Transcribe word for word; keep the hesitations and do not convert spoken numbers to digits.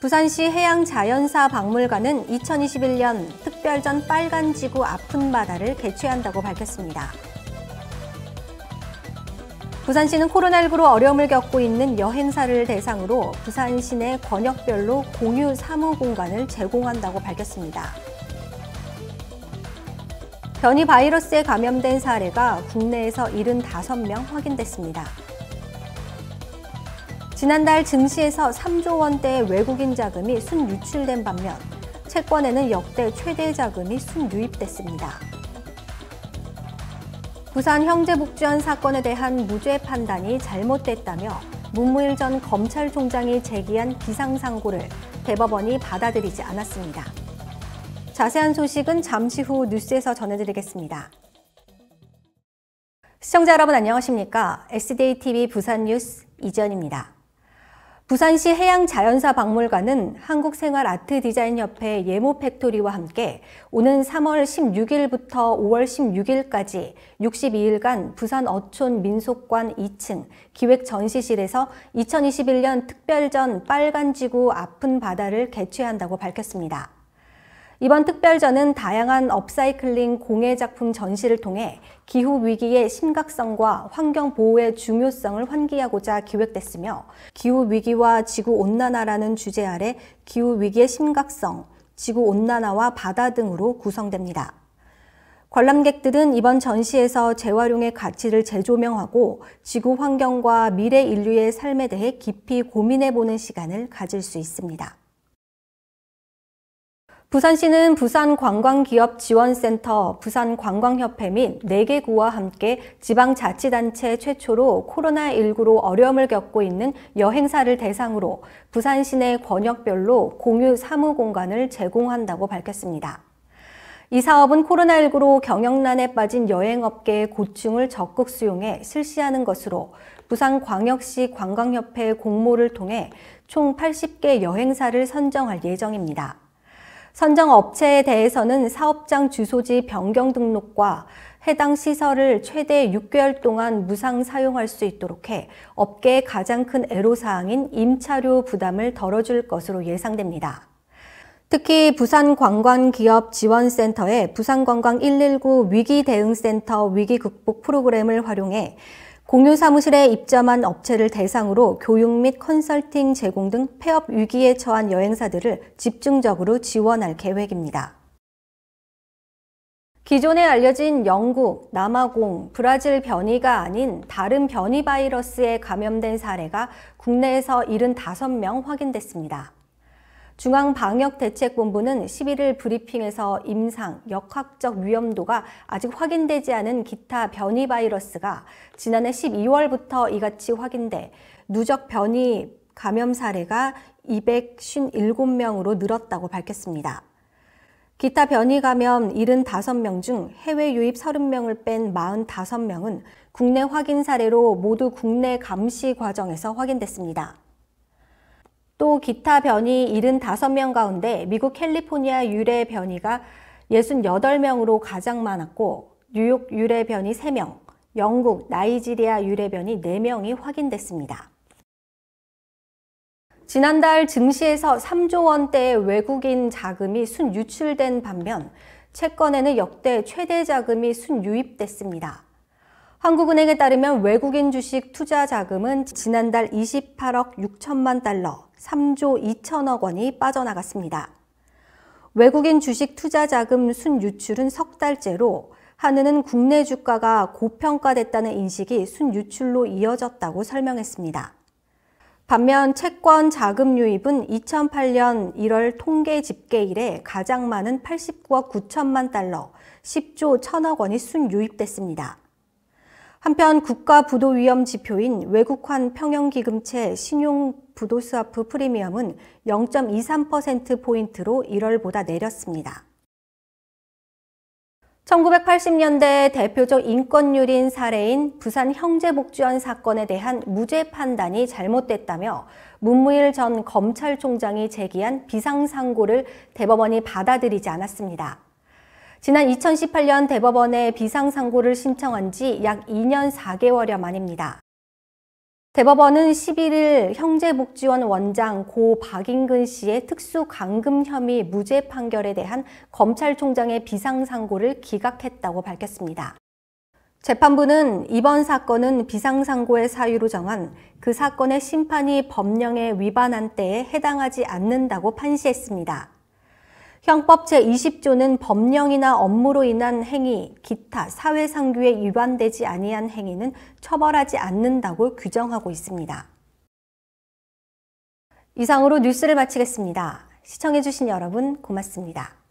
부산시 해양자연사박물관은 이천이십일 년 특별전 빨간지구 아픈 바다를 개최한다고 밝혔습니다. 부산시는 코로나십구로 어려움을 겪고 있는 여행사를 대상으로 부산 시내 권역별로 공유 사무 공간을 제공한다고 밝혔습니다. 변이 바이러스에 감염된 사례가 국내에서 칠십오 명 확인됐습니다. 지난달 증시에서 삼조 원대의 외국인 자금이 순유출된 반면 채권에는 역대 최대 자금이 순유입됐습니다. 부산 형제복지원 사건에 대한 무죄 판단이 잘못됐다며 문무일 전 검찰총장이 제기한 비상상고를 대법원이 받아들이지 않았습니다. 자세한 소식은 잠시 후 뉴스에서 전해드리겠습니다. 시청자 여러분 안녕하십니까? 에스디에이티비 부산뉴스 이지연입니다. 부산시 해양자연사박물관은 한국생활아트디자인협회 예모팩토리와 함께 오는 삼월 십육일부터 오월 십육일까지 육십이 일간 부산 어촌 민속관 이 층 기획전시실에서 이천이십일 년 특별전 빨간지구 아픈 바다를 개최한다고 밝혔습니다. 이번 특별전은 다양한 업사이클링 공예작품 전시를 통해 기후위기의 심각성과 환경보호의 중요성을 환기하고자 기획됐으며 기후위기와 지구온난화라는 주제 아래 기후위기의 심각성, 지구온난화와 바다 등으로 구성됩니다. 관람객들은 이번 전시에서 재활용의 가치를 재조명하고 지구 환경과 미래 인류의 삶에 대해 깊이 고민해보는 시간을 가질 수 있습니다. 부산시는 부산관광기업지원센터, 부산관광협회 및 네 개 구와 함께 지방자치단체 최초로 코로나십구로 어려움을 겪고 있는 여행사를 대상으로 부산 시내 권역별로 공유 사무공간을 제공한다고 밝혔습니다. 이 사업은 코로나십구로 경영난에 빠진 여행업계의 고충을 적극 수용해 실시하는 것으로 부산광역시 관광협회 공모를 통해 총 팔십 개 여행사를 선정할 예정입니다. 선정 업체에 대해서는 사업장 주소지 변경 등록과 해당 시설을 최대 육 개월 동안 무상 사용할 수 있도록 해 업계의 가장 큰 애로사항인 임차료 부담을 덜어줄 것으로 예상됩니다. 특히 부산관광기업지원센터의 부산관광 일일구 위기대응센터 위기극복 프로그램을 활용해 공유 사무실에 입점한 업체를 대상으로 교육 및 컨설팅 제공 등 폐업 위기에 처한 여행사들을 집중적으로 지원할 계획입니다. 기존에 알려진 영국, 남아공, 브라질 변이가 아닌 다른 변이 바이러스에 감염된 사례가 국내에서 칠십오 명 확인됐습니다. 중앙방역대책본부는 십일일 브리핑에서 임상, 역학적 위험도가 아직 확인되지 않은 기타 변이 바이러스가 지난해 십이월부터 이같이 확인돼 누적 변이 감염 사례가 이백오십칠 명으로 늘었다고 밝혔습니다. 기타 변이 감염 칠십오 명 중 해외 유입 삼십 명을 뺀 사십오 명은 국내 확인 사례로 모두 국내 감시 과정에서 확인됐습니다. 또 기타 변이 칠십오 명 가운데 미국 캘리포니아 유래 변이가 육십팔 명으로 가장 많았고 뉴욕 유래 변이 세 명, 영국, 나이지리아 유래 변이 네 명이 확인됐습니다. 지난달 증시에서 삼조 원대의 외국인 자금이 순유출된 반면 채권에는 역대 최대 자금이 순유입됐습니다. 한국은행에 따르면 외국인 주식 투자 자금은 지난달 이십팔억 육천만 달러, 삼조 이천억 원이 빠져나갔습니다. 외국인 주식 투자 자금 순유출은 석 달째로 한은은 국내 주가가 고평가됐다는 인식이 순유출로 이어졌다고 설명했습니다. 반면 채권 자금 유입은 이천팔 년 일월 통계 집계 이래 가장 많은 팔십구억 구천만 달러, 십조 천억 원이 순유입됐습니다. 한편 국가부도위험 지표인 외국환 평형기금채 신용부도스와프 프리미엄은 영 점 이삼 퍼센트 포인트로 일월보다 내렸습니다. 천구백팔십 년대 대표적 인권유린 사례인 부산 형제복지원 사건에 대한 무죄 판단이 잘못됐다며 문무일 전 검찰총장이 제기한 비상상고를 대법원이 받아들이지 않았습니다. 지난 이천십팔 년 대법원에 비상상고를 신청한 지 약 이 년 사 개월여 만입니다. 대법원은 십일 일 형제복지원 원장 고 박인근 씨의 특수감금 혐의 무죄 판결에 대한 검찰총장의 비상상고를 기각했다고 밝혔습니다. 재판부는 이번 사건은 비상상고의 사유로 정한 그 사건의 심판이 법령에 위반한 때에 해당하지 않는다고 판시했습니다. 형법 제이십 조는 법령이나 업무로 인한 행위, 기타 사회상규에 위반되지 아니한 행위는 처벌하지 않는다고 규정하고 있습니다. 이상으로 뉴스를 마치겠습니다. 시청해주신 여러분 고맙습니다.